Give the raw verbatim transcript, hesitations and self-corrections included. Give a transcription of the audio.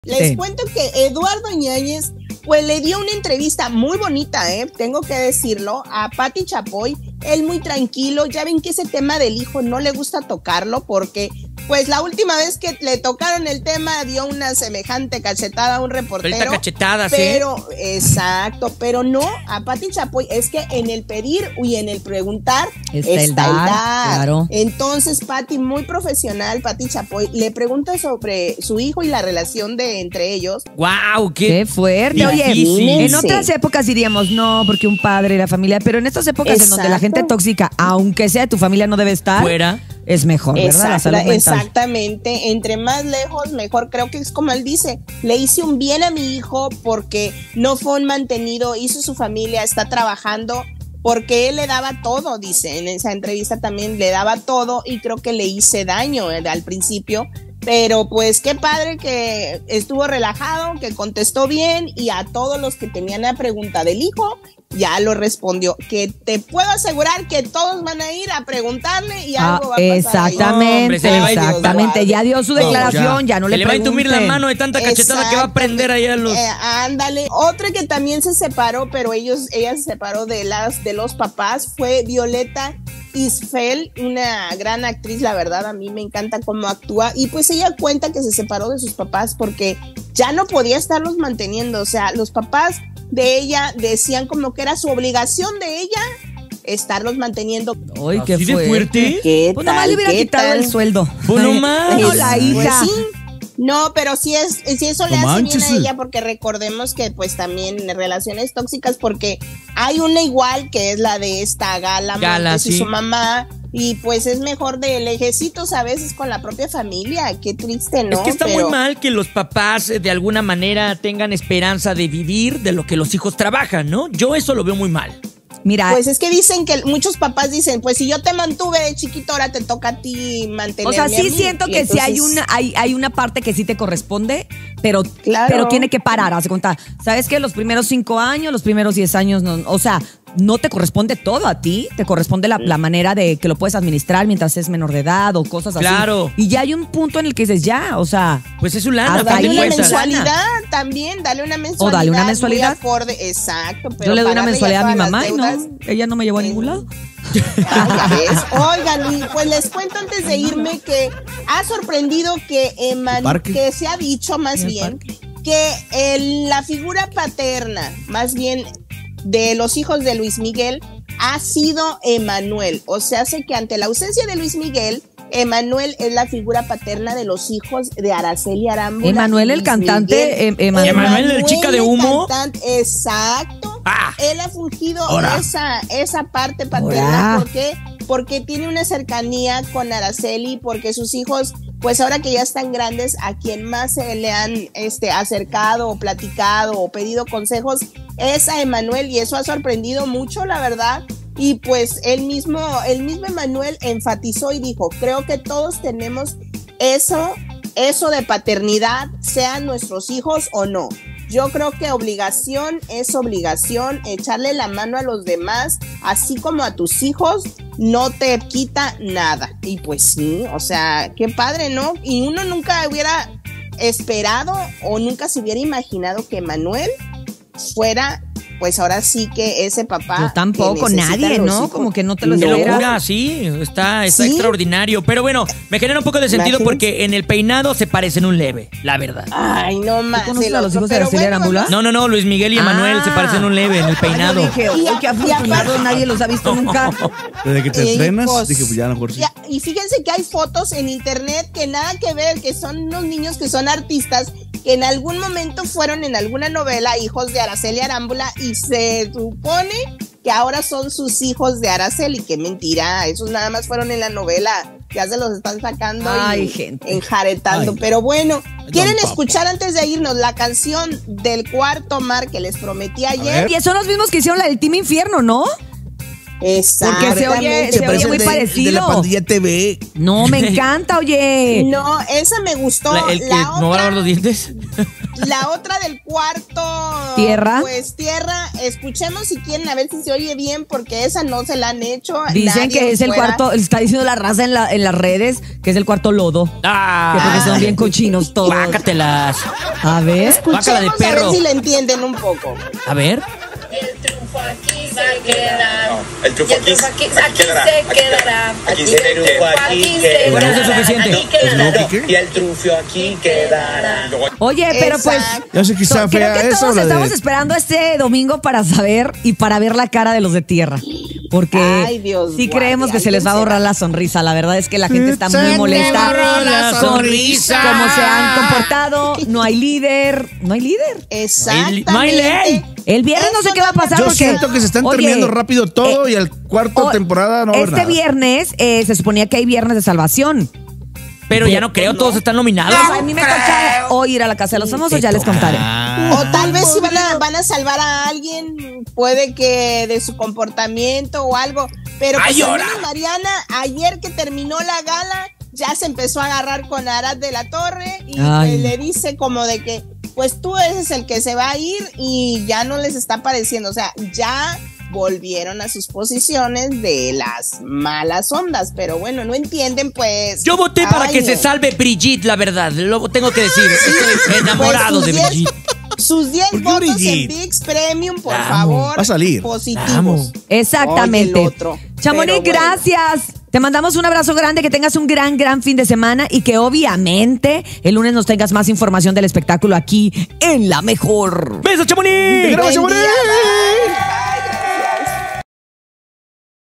Les sí. cuento que Eduardo Yáñez pues le dio una entrevista muy bonita, ¿eh? Tengo que decirlo, a Pati Chapoy. Él muy tranquilo. Ya ven que ese tema del hijo no le gusta tocarlo porque pues la última vez que le tocaron el tema dio una semejante cachetada a un reportero. Ahorita cachetadas, pero, ¿eh? Exacto, pero no, a Pati Chapoy es que en el pedir y en el preguntar está, está el dar, el dar. Claro. Entonces Pati, muy profesional, Pati Chapoy, le pregunta sobre su hijo y la relación de entre ellos. ¡Guau! ¡Qué, Qué fuerte! Oye, difícil! en otras épocas diríamos no, porque un padre y la familia, pero en estas épocas Exacto. en donde la gente tóxica, aunque sea de tu familia, no debe estar Fuera. Es mejor, ¿verdad? Exacto, la salud mental. Exactamente, entre más lejos mejor. Creo que es como él dice, le hice un bien a mi hijo porque no fue un mantenido, hizo su familia, está trabajando, porque él le daba todo, dice, en esa entrevista también le daba todo y creo que le hice daño eh, al principio. Pero pues qué padre que estuvo relajado, que contestó bien y a todos los que tenían la pregunta del hijo ya lo respondió. Que te puedo asegurar que todos van a ir a preguntarle y Ah, algo va a pasar. exactamente, ahí. Hombre, se le va a ir- exactamente. Ya dio su No, declaración, ya, ya. no Se le le va a entumir la pregunten. mano de tanta cachetada que va a prender ahí a los... Eh, ándale. Otra que también se separó, pero ellos, ella se separó de las de los papás, fue Violeta Isfel, una gran actriz, la verdad, a mí me encanta cómo actúa, y pues ella cuenta que se separó de sus papás porque ya no podía estarlos manteniendo, o sea, los papás de ella decían como que era su obligación de ella estarlos manteniendo. Ay, qué ¿Así de fuerte. fuerte? ¿Qué Pues nomás tal, le hubiera qué quitado tal? el sueldo. Pues nomás. No, la Pues hija. sí. No, pero sí es, sí eso le No hace manches. bien a ella porque recordemos que pues también relaciones tóxicas porque hay una igual que es la de esta Gala, Gala, Montes y sí. su mamá y pues es mejor de lejecitos a veces con la propia familia, qué triste, ¿no? Es que está Pero- muy mal que los papás eh, de alguna manera tengan esperanza de vivir de lo que los hijos trabajan, ¿no? Yo eso lo veo muy mal. Mira, Pues es que dicen que muchos papás dicen, pues si yo te mantuve de chiquito, ahora te toca a ti mantenerme o sea, a sí mí. siento Y que sí hay entonces- una, hay, hay una parte que sí te corresponde, pero, Claro. pero tiene que parar, haz de cuenta. ¿Sabes qué? Los primeros cinco años, los primeros diez años, no, o sea, no te corresponde todo a ti, te corresponde la, la manera de que lo puedes administrar mientras es menor de edad o cosas así. Claro. Y ya hay un punto en el que dices, ya, o sea, Pues es su lana. Hasta ¿cuánto Dale ahí una cuesta? mensualidad también, dale una mensualidad. dale una muy mensualidad. acorde, exacto. Pero yo le doy una pagarle ya mensualidad a mi todas mamá las y no, deudas. ella no me llevó a Eh, ningún lado. Ah, ya ves. Oigan, y pues les cuento antes de irme que ha sorprendido que, Eman- parque? que se ha dicho más En el bien que el- la figura paterna, más bien de los hijos de Luis Miguel, ha sido Emanuel. O sea, hace que ante la ausencia de Luis Miguel, Emanuel es la figura paterna de los hijos de Araceli Arámbula. Emanuel, y el Luis cantante, Miguel. em- Emanuel. Emanuel, el chica de el humo. cantante, exacto. Ah. Él ha fungido Ahora. esa, esa parte paterna. Ahora. ¿Por qué? Porque tiene una cercanía con Araceli, porque sus hijos, pues ahora que ya están grandes, a quien más se le han este, acercado o platicado o pedido consejos es a Emanuel, y eso ha sorprendido mucho, la verdad. Y pues él mismo, el mismo Emanuel enfatizó y dijo, creo que todos tenemos eso, eso de paternidad, sean nuestros hijos o no. Yo creo que obligación es obligación, echarle la mano a los demás, así como a tus hijos, no te quita nada. Y pues sí, o sea, qué padre, ¿no? Y uno nunca hubiera esperado o nunca se hubiera imaginado que Manuel fuera, pues ahora sí que ese papá. Yo tampoco, que necesitan nadie, los ¿no? hijos. Como que no te lo Qué No. esperas. locura, sí, está, está ¿Sí? extraordinario. Pero bueno, me genera un poco de sentido Imagínate. porque en el peinado se parecen un leve, la verdad. Ay, no más. conoces el a los otro, hijos de pero Araceli bueno, Arámbula? vamos- No, no, no, Luis Miguel y Emanuel Ah. se parecen un leve en el peinado. Yo dije, Y oye, a- qué y afortunados, aparte- nadie los ha visto nunca. Desde que te Eh, estrenas, pues, dije, pues ya a lo mejor sí. ya, y fíjense que hay fotos en internet que nada que ver, que son unos niños que son artistas, que en algún momento fueron en alguna novela hijos de Araceli Arámbula y se supone que ahora son sus hijos de Araceli. Qué mentira, esos nada más fueron en la novela, ya se los están sacando Ay, y gente. enjaretando. Ay. Pero bueno, ¿quieren don escuchar antes de irnos la canción del Cuarto Mar que les prometí ayer? ver. Y son los mismos que hicieron la del Team Infierno, ¿no? Exacto. Porque se oye, se parece oye muy de, parecido. de la pandilla T V. No, me encanta, oye. No, esa me gustó. La- el que la no va a otra, lavar los dientes. la otra del cuarto. Tierra. Pues tierra. Escuchemos si quieren a ver si se oye bien, porque esa no se la han hecho. Dicen nadie que es el fuera. cuarto, está diciendo la raza en, la, en las redes que es el cuarto lodo. Ah, Que porque son bien cochinos todos. Bácatelas. A ver. Bácala de Escuchemos a perro. ver si la entienden un poco. A ver. El triunfo aquí se quedará. No, el triunfo Y el triunfo aquí- aquí, aquí aquí quedará, se aquí quedará. aquí Y se el triunfo quedará. aquí Aquí se quedará. Bueno, eso es suficiente. Aquí quedará. Y el triunfo aquí quedará. Oye, pero pues. Exacto. Ya sé que está so- creo fea que esa o todos la estamos de... esperando este domingo para saber y para ver la cara de los de tierra. Porque Ay, Dios sí guarde, creemos que se les va a ¿alguien borrar la sonrisa. La verdad es que la gente está Se muy me molesta borró la con sonrisa. cómo se han comportado. No hay líder. No hay líder. Exactamente. No hay ley. El viernes no sé Eso qué va a pasar Yo porque. siento que se están Oye, terminando rápido todo eh, y al cuarto o- temporada no va a haber Este nada. viernes eh, se suponía que hay viernes de salvación. Pero ya no creo, todos están nominados. Pues a mí me toca hoy ir a la casa de los famosos, ya les contaré. O tal vez si van a, van a salvar a alguien, puede que de su comportamiento o algo. Pero pues Ay, al ahora. menos Mariana, ayer que terminó la gala, ya se empezó a agarrar con Arad de la Torre y Ay. pues, le dice como de que, pues tú eres el que se va a ir y ya no les está pareciendo. O sea, ya volvieron a sus posiciones de las malas ondas. Pero bueno, no entienden pues. Yo voté para Ay, que no. se salve Brigitte, la verdad. Lo tengo que decir. Estoy enamorado Pues, de sus diez Brigitte. Sus diez ¿Por qué votos en Brigitte? VIX Premium, por La amo. favor. Va a salir. Positivos. La amo. Exactamente. Oye, el otro. Chamonix, Pero bueno. gracias. Te mandamos un abrazo grande, que tengas un gran, gran fin de semana y que obviamente el lunes nos tengas más información del espectáculo aquí en La Mejor. ¡Besos, Chamonix! ¡Gracias, Buen día, Chamonix! bye.